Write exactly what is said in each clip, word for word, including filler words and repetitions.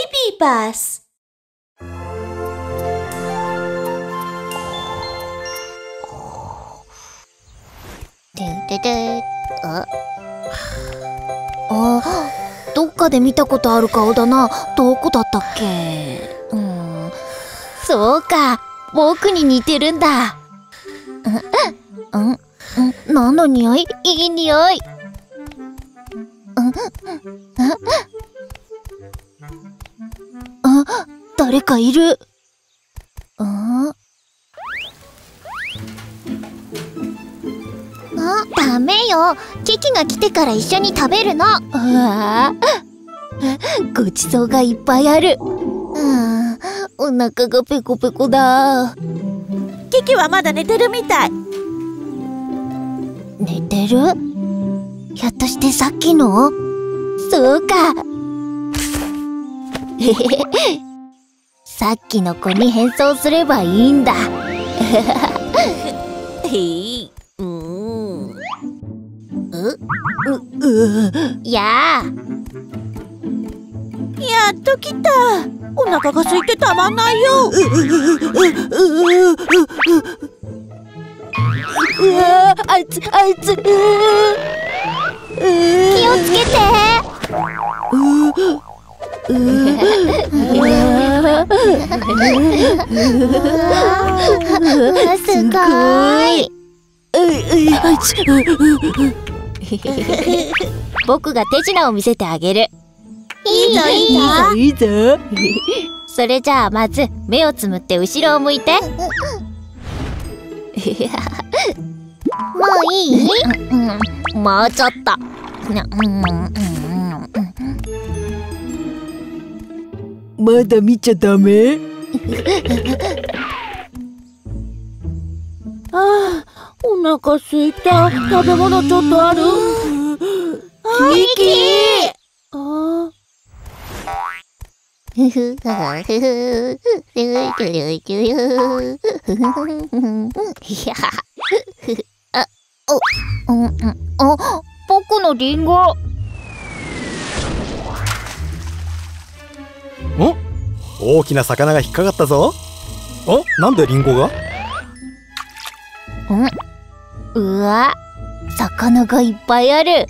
baby bus. あ、どっかで見たことある顔だな。どこだったっけ？うん、そうか、僕に似てるんだ。うん、うん、何の匂い？いい匂い。うん、あ、誰かいる。うん、あ、ダメよ。キキが来てから一緒に食べるの。うわ、ごちそうがいっぱいある。うん、お腹がペコペコだ。 キキはまだ寝てるみたい。 寝てる？ひょっとしてさっきの？そうか。さっきの子に変装すればいいんだ。 へい、うん。う、 う、う、やあ。 やっと来た。お腹が空いてたまんないよ。 うわ、あいつ、あいつ。気をつけて。すごい。僕が手品を見せてあげる。 いいぞいいぞいいぞ。それじゃあまず目をつむって後ろを向いて。もういい？もうちょっと。 まだ見ちゃダメ？ ああ、お腹すいた。食べ物ちょっとある？ キキ！ ああ。 ふふはふふふあ、お、うん、あ、僕のリンゴ。 ん？大きな魚が引っかかったぞ。あ、なんでリンゴが？ ん？うわ、魚がいっぱいある。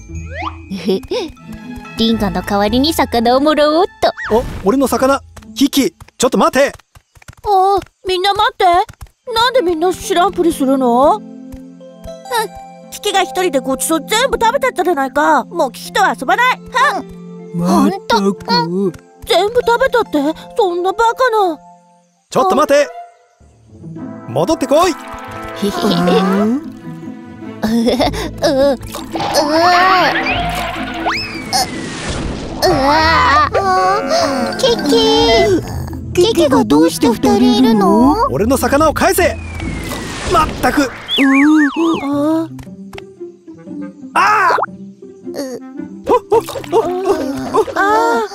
リンゴの代わりに魚をもらおうっと。 お、俺の魚。キキ、ちょっと待て。 ああ、みんな待って。なんでみんな知らんぷりするの？うん、キキが一人でごちそう全部食べてったじゃないか。もうキキとは遊ばない。はん。 まったく。 全部食べたって？そんなバカな。 ちょっと待て。戻ってこい。 うわあ、キキ、キキがどうして二人いるの？ 俺の魚を返せ。まったく。ああ。 ああ。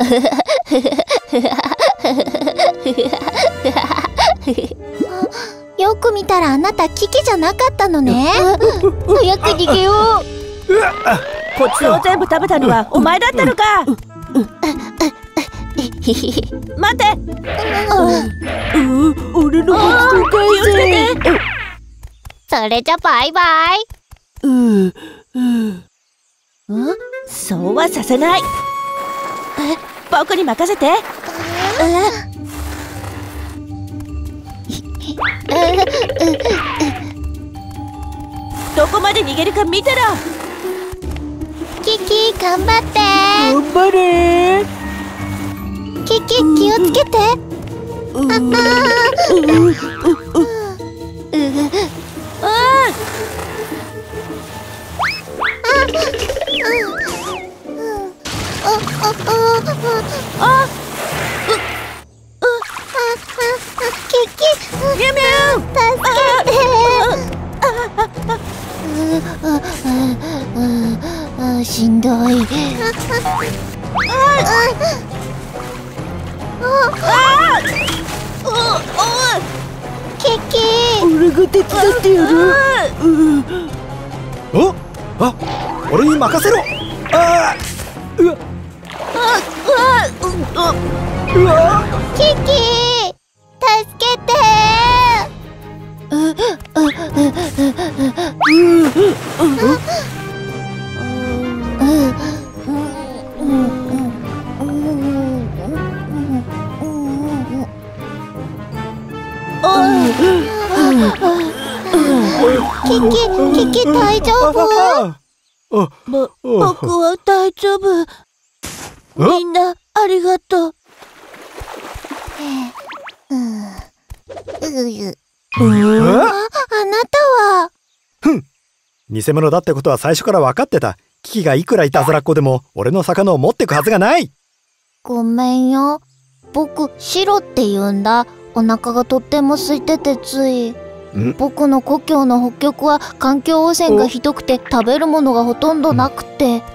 よく見たらあなたキキじゃなかったのね。早く逃げよう。 ごちそう全部食べたのはお前だったのか。待て。 俺のごちそう返せ。 それじゃバイバイ。 うん、 そうはさせない。僕に任せて。どこまで逃げるか見てろ。 キキ、頑張って。 頑張れ。 キキ、気をつけて。 あ、 キキ、 ミュウミュウ、 助けて。あ、しんどい。キキ、 俺が手伝ってやる。 お、あ、俺に任せろ。ああ、うわ、 あ、うわ、う、ううわキキ助けてキキ、キキ大丈夫？ ああぼ、僕は大丈夫。みんな、ありがとう。 うんうゆえあ、あなたは偽物だってことは最初から分かってた。キキがいくらいたずらっ子でも俺の魚を持ってくはずがない。 ごめんよ。僕、シロって言うんだ。お腹がとっても空いててつい。 ん僕の故郷の北極は環境汚染がひどくて食べるものがほとんどなくて。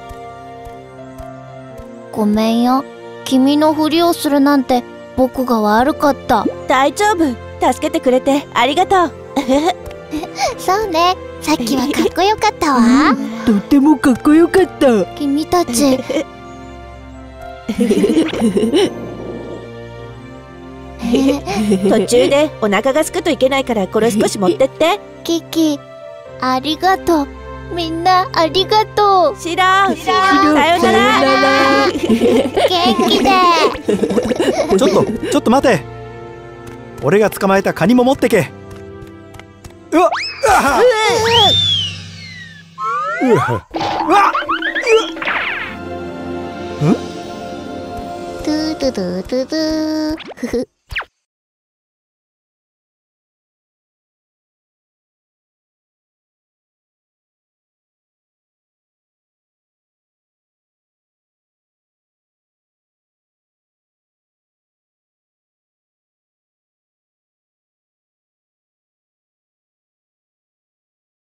ごめんよ。君のふりをするなんて僕が悪かった。 大丈夫。助けてくれてありがとう。 そうね。さっきはかっこよかったわ。 とってもかっこよかった。 君たち。 途中でお腹がすくといけないからこれ少し持ってって。 キキ、ありがとう。みんなありがとう。 シロー、 シローさようなら。 元気で。 ちょっとちょっと待て。俺が捕まえたカニも持ってけ。うわっうわうわうわトゥトゥトゥトゥトゥ。ふふ。